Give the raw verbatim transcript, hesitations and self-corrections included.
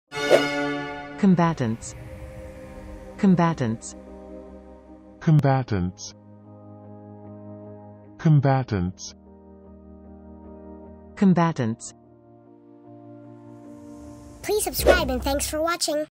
Combatants. Combatants. Combatants. Combatants. Combatants. Please subscribe and thanks for watching.